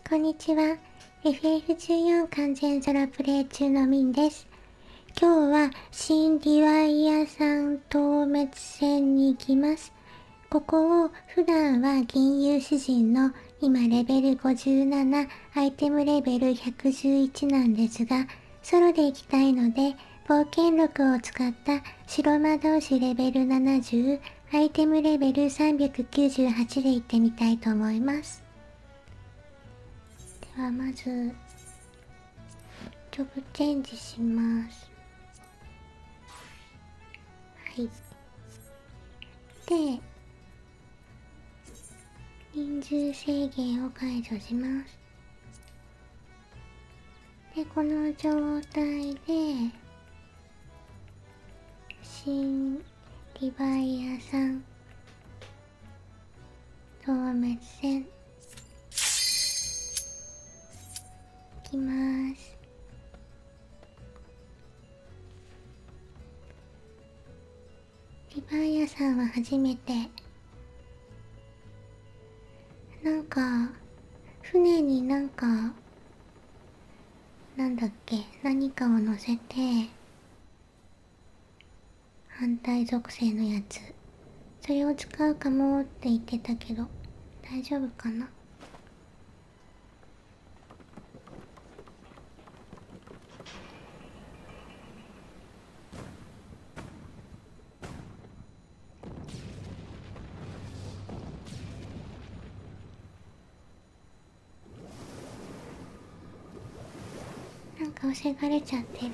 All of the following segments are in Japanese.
こんにちは。FF14 完全空プレイ中のミンです。今日は新ディワイヤさん討滅戦に行きます。ここを普段は銀融詩人の今レベル57、アイテムレベル111なんですが、ソロで行きたいので、冒険録を使った白魔導士レベル70、アイテムレベル398で行ってみたいと思います。ではまずジョブチェンジします。はい。で、人数制限を解除します。で、この状態で新リヴァイアさん討滅戦いきます。リヴァイアさんは初めて。なんか船になんだっけ、何かを乗せて、反対属性のやつ、それを使うかもって言ってたけど大丈夫かな。なんか防がれちゃってる。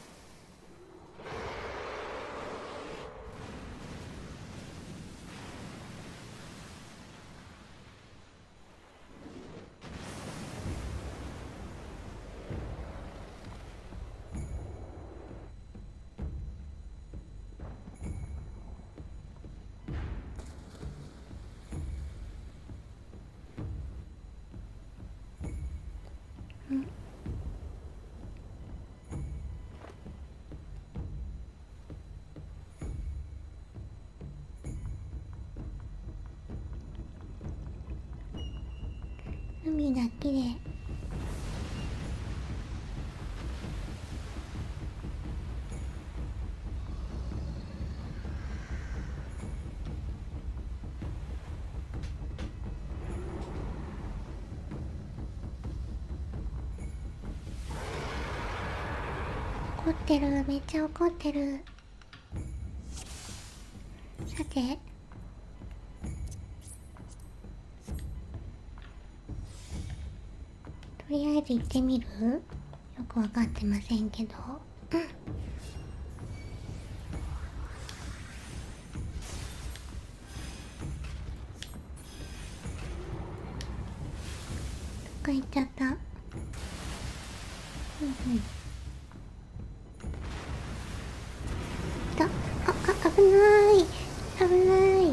海だけで怒ってる。めっちゃ怒ってる。さて、とりあえず行ってみる。よくわかってませんけど。どっか行っちゃった。だ、危ない。危ない。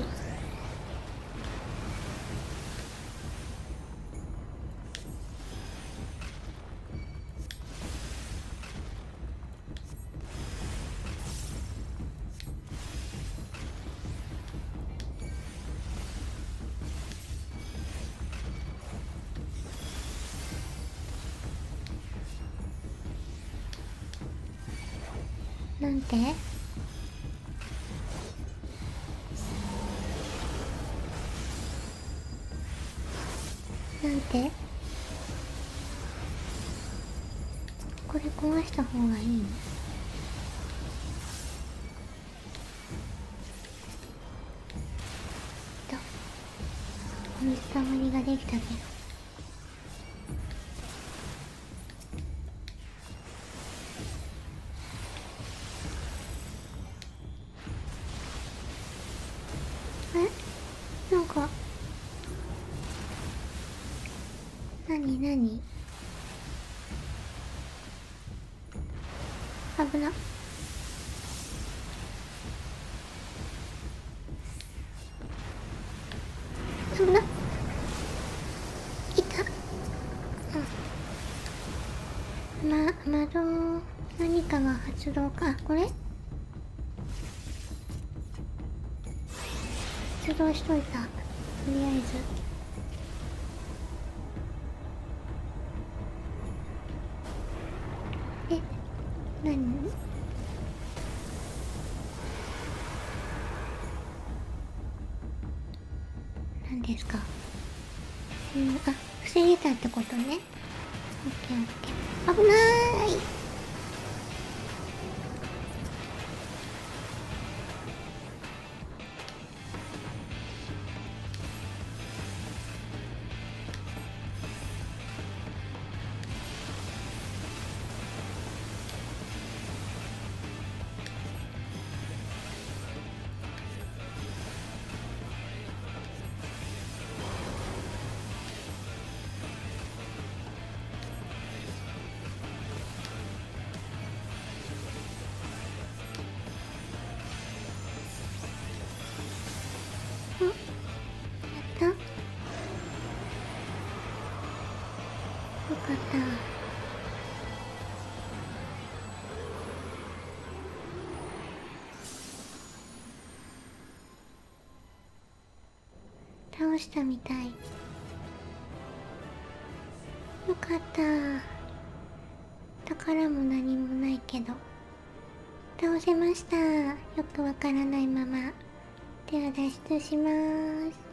なんてこれ壊した方がいいの？水たまりができたけど。なんか何危な。危な。いた。窓何かが発動か。これ発動しといた。とりあえずですか？あ、防げたってことね。オッケーオッケー。危なーい。やったよかった。倒したみたい。よかった。宝も何もないけど倒せました。よくわからないまま。では脱出します。